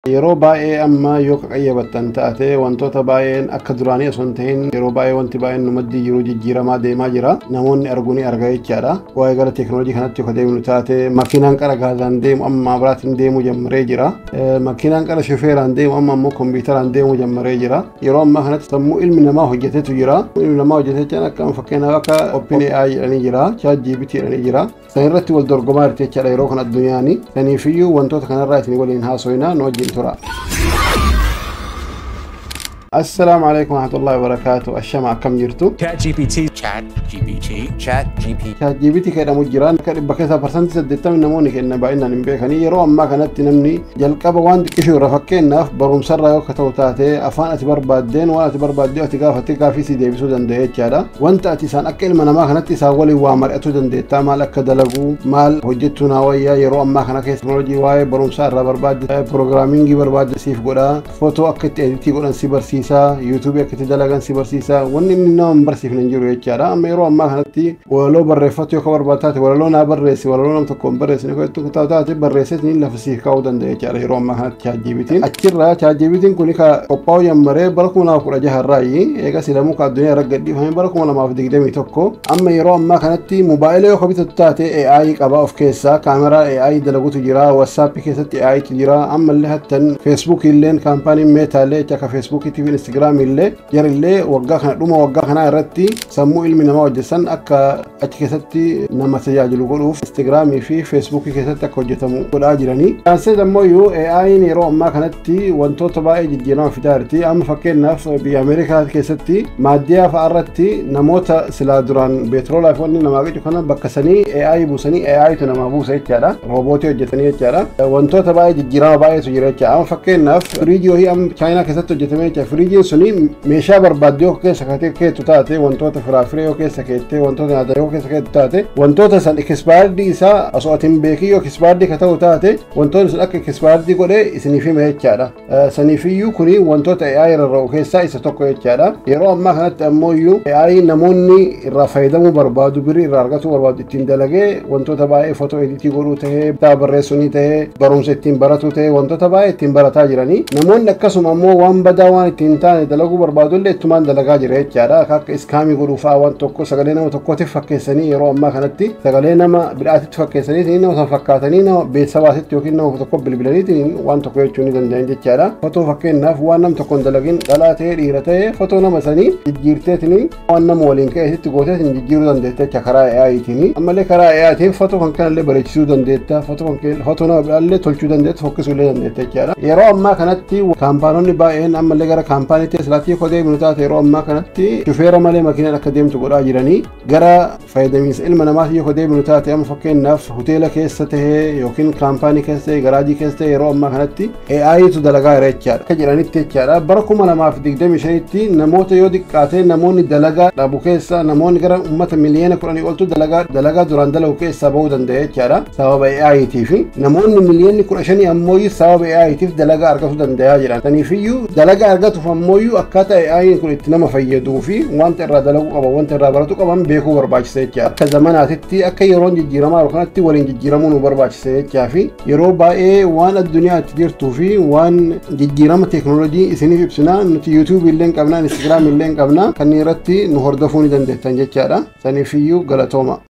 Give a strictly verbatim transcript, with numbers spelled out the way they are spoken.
yeroo baay'ee amma yoo qayyabatan taate wantoota baay'een akka duraanii osoo hin ta'in yeroo baay'ee wanti baay'een numaddi jiru jijjiiramaa deemaa jira. Namoonni arguuni argaa jechaadha. Waa'ee gara teekinooloojii kanatti yoo deemnu taate makiinaan qara gaazaan deemu amma maabiraatiin deemuu jammaree jira. Makiinaan qara shofeeraan deemu amma ammoo kompiitaraan deemuu jammaree jira. Yeroo ammaa kanatti sammuu ilmi namaa hojjetetu jira. Ilmi namaa hojjetee jechaan akka fakkeenyaaf akka OpenAI jedhanii jira, ChatGPT jedhanii jira. San irratti wal dorgomaa jirti jechaadha yeroo kana addunyaani. Saniifiyyuu wantoota kanarraa isin waliin haasoyna nu wajjin tura. السلام عليكم ورحمة الله وبركاته. الشمع كم جرتو؟ Chat G P T. Chat G P T. Chat G P T. Chat G P T كده مجران كده بكذا برسنت سددت من نموني كأنه بعدنا نبيكني يروى ما كانت تنمني جلقة بواند كشوا رفكنا في بروم سر يوك توتاته أفان أتبر بعدين وأنا أتبر بعدين أتقاف أتقاف في سيدي بسودان ده كذا وأنت أتسان أكل من ما كانت تساولي وامر أتودن ده تامال أكدلقو مال وجدتنا ويا يروى ما كان كيسمولوجي واي بروم سر برباد بروغرامينج برباد سيف قدا فوتو أكت إديتي قدا سيبر يوتيوب كتير دلائل سيبر سيسا وني منهم برسيف ننجرو يجارا أما يروح ما هنتي ولو بريفات يكبر باتات ولا لو نابرسي ولا لو نمتكون برسي نقول تكتاتات برسي نيل لفسيف كودن ده يجارا يروح ما هنت شات جي بي تي أكيرا شات جي بي تي كوني كا أباو يمرة بركم لا أقول أجاه الرأي إيجا سلامو كالدنيا رجدي فهم بركم ولا ما في دقيقة ميتوكو أما يروح ما هنتي موبايل يخبي تتاتي إيه آي كابا أوف كيسا كاميرا إيه آي دلقو تجرا واتساب كيسة إيه آي تجرا أما اللي هتن فيسبوك اللين كامباني ميتا اللي تكا فيسبوك تي في انستغرام اللي ير اللي وقاخنا دوما وقاخنا رتي سمو علمي نما وجسن اكا اتكيستي نما سياجلو قولوا في انستغرام في فيسبوك كيستا كوجتمو قول اجراني انسي دمو يو اي اي نيرو ما كانتي وانتو تباي جيجينا في دارتي اما فكرنا في بامريكا كيستي ماديا فارتي نموتا سلا دران بترول ايفون نما جيجو كنا بكسني اي اي بوسني اي اي تنما بوسا يتشارا روبوتي وجتني يتشارا وانتو تباي جيجينا باي سجيرا اما فكرنا فريجيو هي ام تشاينا كيستو جتمي فريجيو سني meeshaa barbaadde keessa katee keetu taate wantoota firaafirii keessa keettee wantoota nyaata keessa keetu taate wantoota san ekispaardii isaa osoo atin beekii ekispaardii ka ta'u taate wantoonni sun akka ekispaardii godhee isiniif hima jechaadha. Saniifiyyuu kuni wantoota A I irraa keessaa isa tokko jechaadha. Yeroo ammaa kanatti ammoo iyyuu A I namoonni irraa fayyadamuu barbaadu birii irraa argatuu barbaadu ittiin dalagee wantoota baay'ee footoo editii godhuu ta'ee bitaa barreessunii ta'ee barumsa ittiin baratuu ta'ee wantoota baay'ee ittiin barataa jiranii namoonni akkasuma ammoo waan badaa waan ittiin taane dalaguu barbaadullee ittumaan dalagaa jira jechaadha. Akka iskaamii godhuufaa waan tokko sagalee nama tokkootiif fakkeessanii yeroo ammaa kanatti sagalee nama bidhaatitti fakkeessanii nama san fakkaatanii nama beetsabaasitti yookiin nama tokko bilbilaniitiin waan tokko jechuu ni danda'an jechaadha. Fotoo fakkeenyaaf waan nam tokkoon dalagin dhalaa ta'ee dhiira ta'ee fotoo nama sanii jijjiirteetiin waan nama waliin ka'eesitti gooteetiin jijjiiruu dandeetta jecha karaa A I-tiin. Ammallee karaa A I-tiin fotoo kan kanallee bareechisuu dandeetta. Fotoo nama biraallee tolchuu dandeetta fokkisuullee dandeetta jechaadha. Yeroo ammaa kanatti kaampaanonni baay'een ammallee gara kaampaaniitti islaatii kodee minuutaate yeroo ammaa kanatti shufeera malee makiinaan akka deemtu godhaa jiranii gara fayyadamiinsa ilma namaatti yoo kodee minuutaate amma fakkeenyaaf hoteela keessa tahee yookiin kaampaanii keessa tahee garaajii keessa tahee yeroo ammaa kanatti A I tu dalagaa jira jechaadha. Akka jedhanitti jechaadha bara kuma lamaaf digdamii shanitti namoota yoo xiqqaate namoonni dalagaa dhabu keessa namoonni gara uummata miliyoona kudhanii oltu dalagaa dalagaa duraan dalagu keessaa bahuu danda'a jechaadha sababa A I tiif namoonni miliyoonni kudha shanii ammoo sababa A I tiif dalagaa argachuu danda'a jedhan. Saniifiyyuu dalagaa argatuuf ammoo akkaataa A I kun itti nama fayyaduu fi wanta irraa dalaguu qaban wanta irraa baratu qaban beekuu barbaachisa jechaadha. Akka zamanaatitti akka yeroon jijjiiramaa jiru kanatti waliin jijjiiramuu nu barbaachisa jechaa fi yeroo baay'ee waan addunyaa itti jirtuu fi waan jijjiirama teekinooloojii isiniif ibsinaa nuti yuutuubii illee qabna instaagiraamii illee qabna kanneen irratti nu hordofuu ni dandeettan jechaadha. Saniifiyyuu galatooma.